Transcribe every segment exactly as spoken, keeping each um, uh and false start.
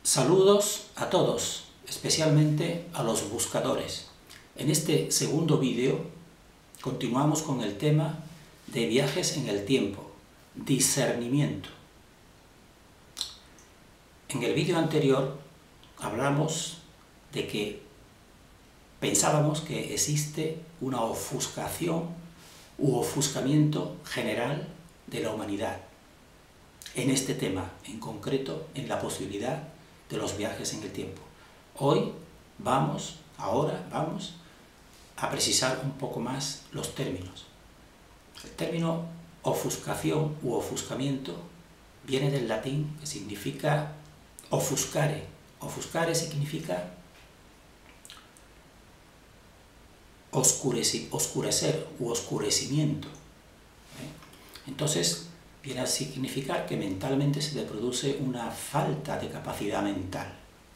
Saludos a todos, especialmente a los buscadores. En este segundo vídeo continuamos con el tema de viajes en el tiempo, discernimiento. En el vídeo anterior hablamos de que pensábamos que existe una ofuscación u ofuscamiento general de la humanidad en este tema, en concreto en la posibilidad de los viajes en el tiempo. Hoy vamos, ahora vamos a precisar un poco más los términos. El término ofuscación u ofuscamiento viene del latín, que significa ofuscare. Ofuscare significa oscurecer, oscurecer u oscurecimiento. ¿Eh? Entonces, viene a significar que mentalmente se le produce una falta de capacidad mental.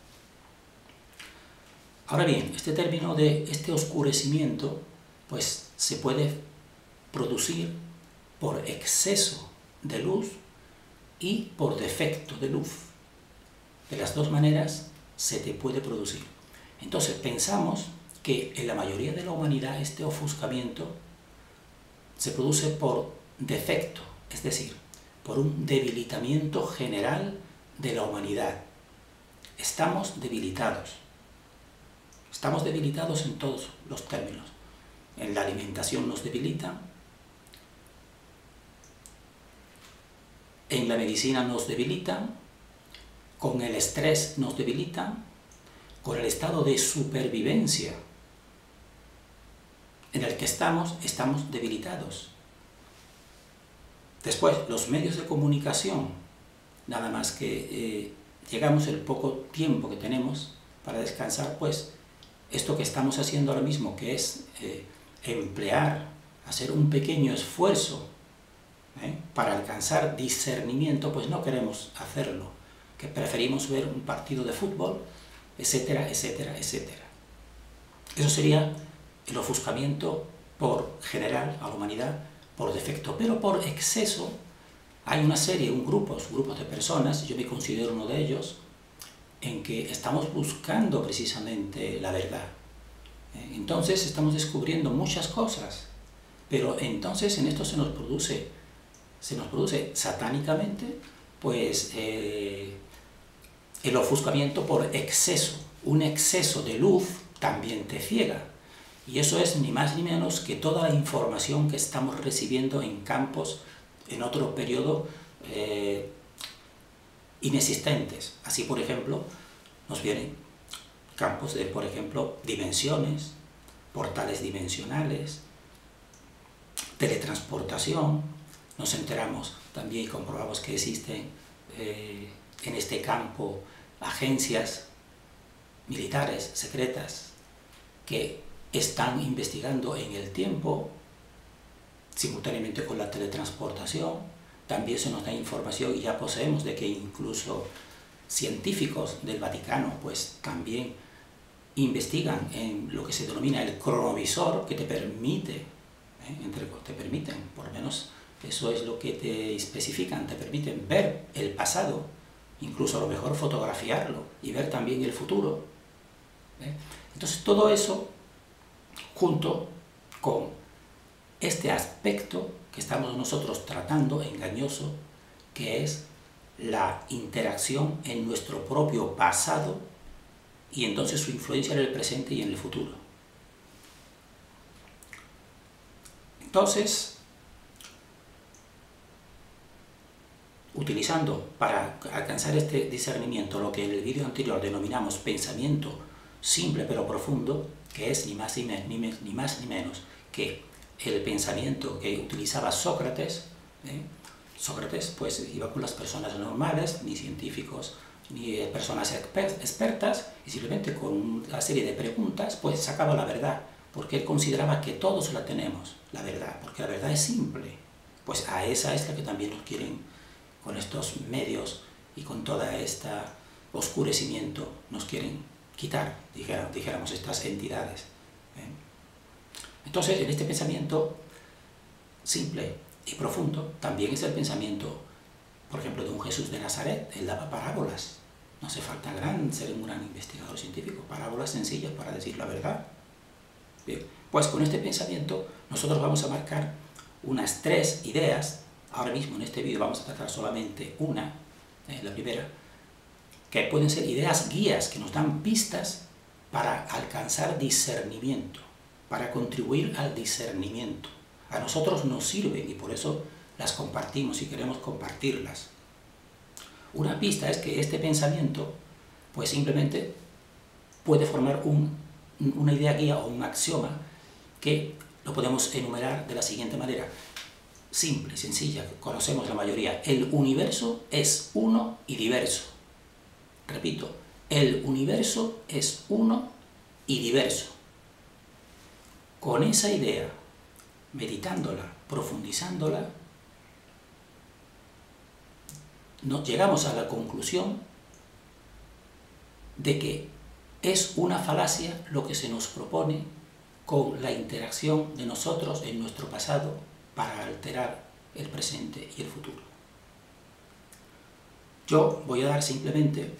Ahora bien, este término de este oscurecimiento, pues se puede producir por exceso de luz y por defecto de luz. De las dos maneras se te puede producir. Entonces pensamos que en la mayoría de la humanidad este ofuscamiento se produce por defecto, es decir, por un debilitamiento general de la humanidad. Estamos debilitados. Estamos debilitados en todos los términos. En la alimentación nos debilita, en la medicina nos debilitan, con el estrés nos debilitan, con el estado de supervivencia en el que estamos, estamos debilitados. Después, los medios de comunicación, nada más que eh, llegamos el poco tiempo que tenemos para descansar, pues esto que estamos haciendo ahora mismo, que es eh, emplear, hacer un pequeño esfuerzo ¿eh? para alcanzar discernimiento, pues no queremos hacerlo, que preferimos ver un partido de fútbol, etcétera, etcétera, etcétera. Eso sería el ofuscamiento por general a la humanidad, por defecto, pero por exceso hay una serie, un grupos, grupos de personas, yo me considero uno de ellos, en que estamos buscando precisamente la verdad. Entonces estamos descubriendo muchas cosas, pero entonces en esto se nos produce, se nos produce satánicamente, pues eh, el ofuscamiento por exceso. Un exceso de luz también te ciega. Y eso es ni más ni menos que toda la información que estamos recibiendo en campos, en otro periodo, eh, inexistentes. Así, por ejemplo, nos vienen campos de, por ejemplo, dimensiones, portales dimensionales, teletransportación. Nos enteramos también y comprobamos que existen eh, en este campo agencias militares secretas que están investigando en el tiempo, simultáneamente con la teletransportación. También se nos da información y ya poseemos de que incluso científicos del Vaticano pues también investigan en lo que se denomina el cronovisor, que te permite, ¿eh? Entre, te permiten, por lo menos eso es lo que te especifican, te permiten ver el pasado, incluso a lo mejor fotografiarlo y ver también el futuro. ¿eh? Entonces todo eso junto con este aspecto que estamos nosotros tratando, engañoso, que es la interacción en nuestro propio pasado y entonces su influencia en el presente y en el futuro. Entonces, utilizando para alcanzar este discernimiento lo que en el vídeo anterior denominamos pensamiento simple pero profundo, que es ni más ni, me, ni, me, ni más ni menos que el pensamiento que utilizaba Sócrates. ¿eh? Sócrates pues iba con las personas normales, ni científicos, ni personas expertas, y simplemente con una serie de preguntas pues sacaba la verdad, porque él consideraba que todos la tenemos, la verdad, porque la verdad es simple. Pues a esa es la que también nos quieren, con estos medios y con toda esta oscurecimiento, nos quieren quitar, dijéramos, dijéramos estas entidades. ¿eh? Entonces, en este pensamiento simple y profundo, también es el pensamiento, por ejemplo, de un Jesús de Nazaret. Él daba parábolas, No hace falta gran, ser un gran investigador científico, parábolas sencillas para decir la verdad. Bien, pues con este pensamiento nosotros vamos a marcar unas tres ideas. Ahora mismo en este vídeo vamos a tratar solamente una, eh, la primera, que pueden ser ideas guías que nos dan pistas para alcanzar discernimiento, para contribuir al discernimiento. A nosotros nos sirven y por eso las compartimos y queremos compartirlas. Una pista es que este pensamiento, pues simplemente puede formar un, una idea guía o un axioma que lo podemos enumerar de la siguiente manera. Simple, sencilla, conocemos la mayoría. El universo es uno y diverso. Repito, el universo es uno y diverso. Con esa idea, meditándola, profundizándola, nos llegamos a la conclusión de que es una falacia lo que se nos propone con la interacción de nosotros en nuestro pasado para alterar el presente y el futuro. Yo voy a dar simplemente,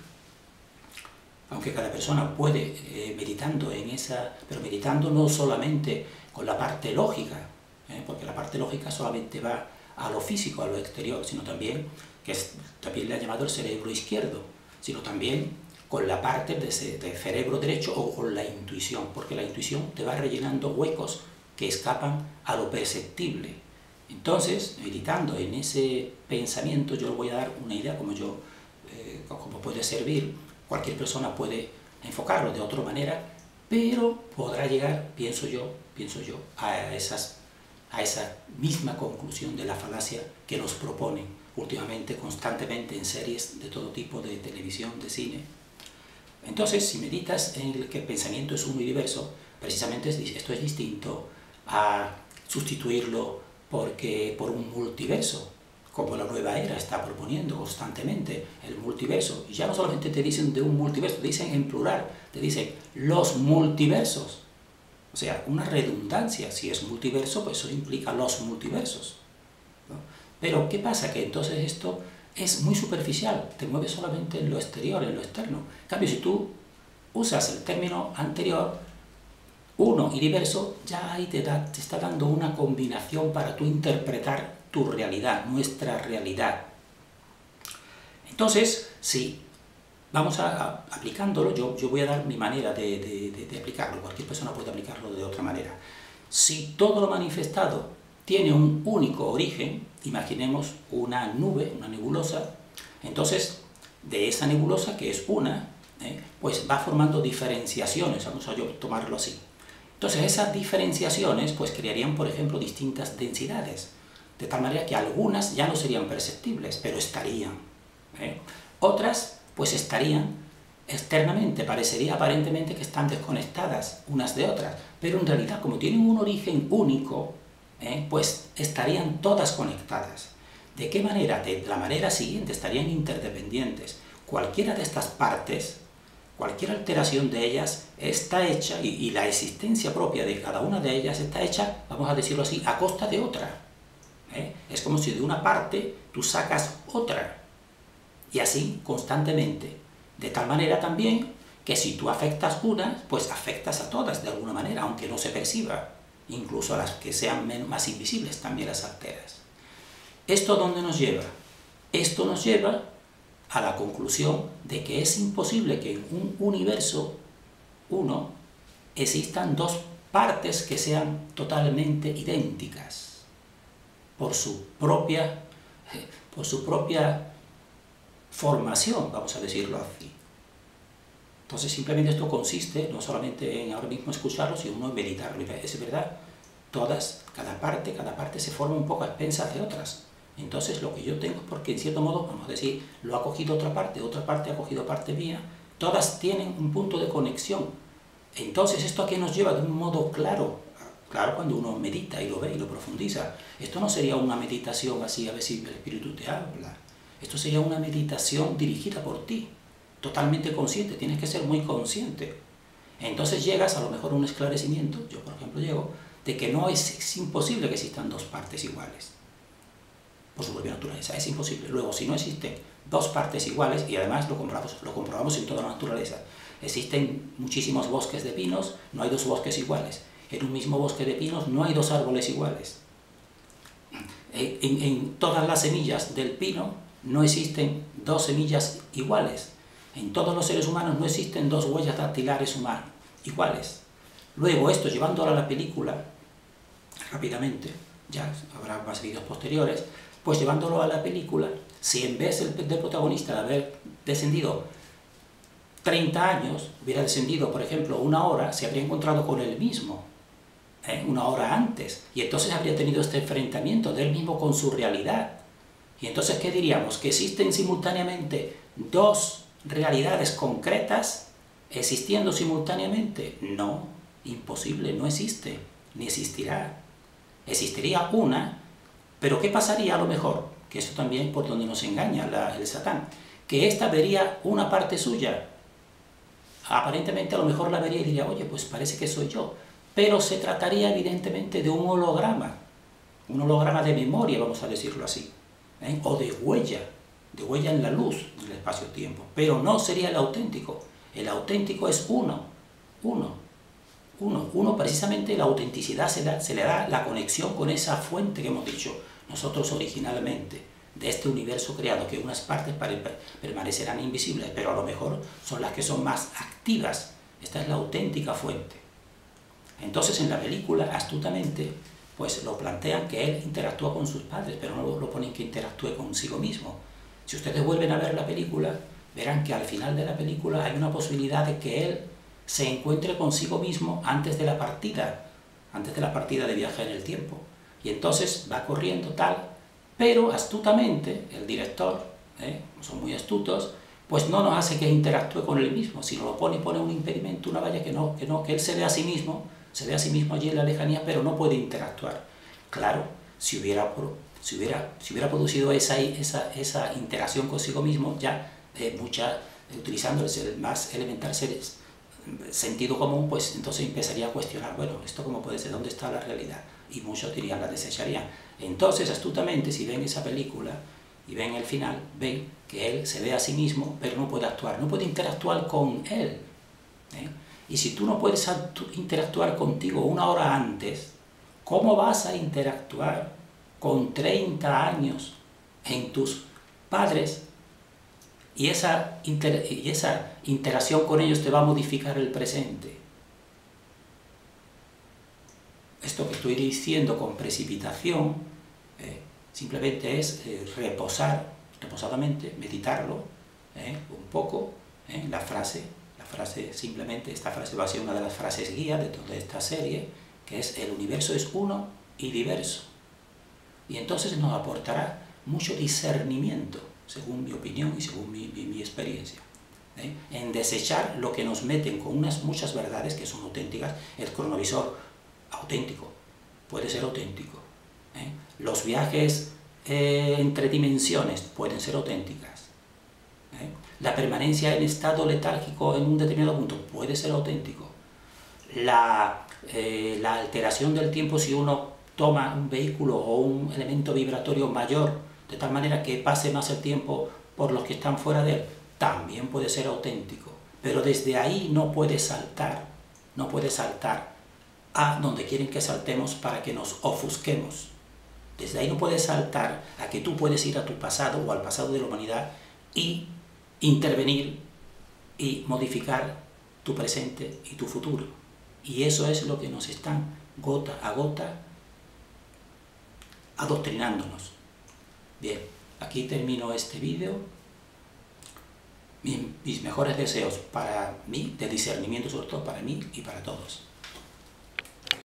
aunque cada persona puede, eh, meditando en esa, pero meditando no solamente con la parte lógica, eh, porque la parte lógica solamente va a lo físico, a lo exterior, sino también, que es, también le ha llamado el cerebro izquierdo, sino también con la parte de, ese, de cerebro derecho o con la intuición, porque la intuición te va rellenando huecos que escapan a lo perceptible. Entonces, meditando en ese pensamiento, yo le voy a dar una idea como yo, eh, como puede servir. Cualquier persona puede enfocarlo de otra manera, pero podrá llegar, pienso yo, pienso yo, a, esas, a esa misma conclusión de la falacia que nos proponen últimamente, constantemente en series de todo tipo, de televisión, de cine. Entonces, si meditas en el que el pensamiento es uno y diverso, precisamente esto es distinto a sustituirlo porque, por un multiverso, como la nueva era está proponiendo constantemente, el multiverso. Y ya no solamente te dicen de un multiverso, te dicen en plural, te dicen los multiversos. O sea, una redundancia. Si es multiverso, pues eso implica los multiversos, ¿no? Pero, ¿qué pasa? Que entonces esto es muy superficial, te mueves solamente en lo exterior, en lo externo. En cambio, si tú usas el término anterior, uno y diverso, ya ahí te, da, te está dando una combinación para tú interpretar tu realidad, nuestra realidad. Entonces, si vamos a, a aplicándolo, yo, yo voy a dar mi manera de, de, de, de aplicarlo, cualquier persona puede aplicarlo de otra manera. Si todo lo manifestado tiene un único origen, imaginemos una nube, una nebulosa, entonces de esa nebulosa, que es una, eh, pues va formando diferenciaciones, vamos a yo tomarlo así. Entonces esas diferenciaciones pues crearían, por ejemplo, distintas densidades, de tal manera que algunas ya no serían perceptibles, pero estarían. ¿eh? Otras pues estarían externamente, parecería aparentemente que están desconectadas unas de otras, pero en realidad, como tienen un origen único, ¿eh? pues estarían todas conectadas. ¿De qué manera? De la manera siguiente, estarían interdependientes. Cualquiera de estas partes, cualquier alteración de ellas está hecha, y, y la existencia propia de cada una de ellas está hecha, vamos a decirlo así, a costa de otra. ¿eh? Es como si de una parte tú sacas otra, y así constantemente. De tal manera también que si tú afectas una, pues afectas a todas de alguna manera, aunque no se perciba. Incluso a las que sean más invisibles también las alteras. ¿Esto dónde nos lleva? Esto nos lleva a la conclusión de que es imposible que en un universo uno existan dos partes que sean totalmente idénticas por su propia, por su propia formación, vamos a decirlo así. Entonces simplemente esto consiste no solamente en ahora mismo escucharlo, sino en meditarlo. Es verdad, todas, cada parte, cada parte se forma un poco a expensas de otras. Entonces lo que yo tengo, porque en cierto modo, vamos a decir, lo ha cogido otra parte, otra parte ha cogido parte mía, todas tienen un punto de conexión. Entonces, ¿esto a qué nos lleva? De un modo claro, claro, cuando uno medita y lo ve y lo profundiza. Esto no sería una meditación así, a ver si el Espíritu te habla. Esto sería una meditación dirigida por ti, totalmente consciente, tienes que ser muy consciente. Entonces llegas a lo mejor a un esclarecimiento, yo por ejemplo llego, de que no es, es imposible que existan dos partes iguales. Por su propia naturaleza, es imposible. Luego, si no existen dos partes iguales, y además lo comprobamos, lo comprobamos en toda la naturaleza. Existen muchísimos bosques de pinos, no hay dos bosques iguales. En un mismo bosque de pinos no hay dos árboles iguales. En, en todas las semillas del pino no existen dos semillas iguales. En todos los seres humanos no existen dos huellas dactilares humanas iguales. Luego esto, llevándolo a la película, rápidamente, ya habrá más vídeos posteriores, pues llevándolo a la película, si en vez del, del protagonista de haber descendido treinta años, hubiera descendido, por ejemplo, una hora, se habría encontrado con él mismo, ¿eh? una hora antes, y entonces habría tenido este enfrentamiento de él mismo con su realidad. Y entonces, ¿qué diríamos? ¿Que existen simultáneamente dos realidades concretas existiendo simultáneamente? No, imposible, no existe, ni existirá. Existiría una, pero ¿qué pasaría a lo mejor? Que eso también por donde nos engaña la, el Satán, que ésta vería una parte suya. Aparentemente a lo mejor la vería y diría, oye, pues parece que soy yo, pero se trataría evidentemente de un holograma, un holograma de memoria, vamos a decirlo así, ¿eh? o de huella, de huella en la luz del espacio-tiempo, pero no sería el auténtico. El auténtico es uno, uno, uno, uno precisamente la autenticidad se, da, se le da la conexión con esa fuente que hemos dicho nosotros originalmente, de este universo creado, que unas partes permanecerán invisibles, pero a lo mejor son las que son más activas. Esta es la auténtica fuente. Entonces en la película, astutamente, pues lo plantean que él interactúa con sus padres, pero no lo ponen que interactúe consigo mismo. Si ustedes vuelven a ver la película, verán que al final de la película hay una posibilidad de que él se encuentre consigo mismo antes de la partida, antes de la partida de viaje en el tiempo. Y entonces va corriendo tal, pero astutamente el director, ¿eh? son muy astutos, pues no nos hace que interactúe con él mismo, sino lo pone y pone un impedimento, una valla que no, que no, que él se ve a sí mismo, se ve a sí mismo allí en la lejanía, pero no puede interactuar. Claro, si hubiera, si hubiera, si hubiera producido esa, esa, esa interacción consigo mismo, ya eh, mucha, eh, utilizando el más elemental seres, sentido común, pues entonces empezaría a cuestionar, bueno, ¿esto cómo puede ser? ¿Dónde está la realidad? Y muchos dirían, la desecharían. Entonces, astutamente, si ven esa película y ven el final, ven que él se ve a sí mismo, pero no puede actuar, no puede interactuar con él. ¿eh? Y si tú no puedes interactuar contigo una hora antes, ¿cómo vas a interactuar con treinta años en tus padres? Y esa, inter y esa interacción con ellos te va a modificar el presente. Esto que estoy diciendo con precipitación, eh, simplemente es eh, reposar, reposadamente, meditarlo eh, un poco, eh, la frase, la frase simplemente, esta frase va a ser una de las frases guía de toda esta serie, que es el universo es uno y diverso. Y entonces nos aportará mucho discernimiento, según mi opinión y según mi, mi, mi experiencia, ¿eh? en desechar lo que nos meten con unas muchas verdades que son auténticas. El cronovisor auténtico, puede ser auténtico, ¿eh? los viajes eh, entre dimensiones pueden ser auténticas, ¿eh? la permanencia en estado letárgico en un determinado punto puede ser auténtico, la, eh, la alteración del tiempo si uno toma un vehículo o un elemento vibratorio mayor de tal manera que pase más el tiempo por los que están fuera de él, también puede ser auténtico, pero desde ahí no puede saltar, no puede saltar a donde quieren que saltemos para que nos ofusquemos. Desde ahí no puedes saltar a que tú puedes ir a tu pasado o al pasado de la humanidad y intervenir y modificar tu presente y tu futuro. Y eso es lo que nos están gota a gota adoctrinándonos. Bien, aquí termino este vídeo. Mis, mis mejores deseos para mí, de discernimiento sobre todo para mí y para todos.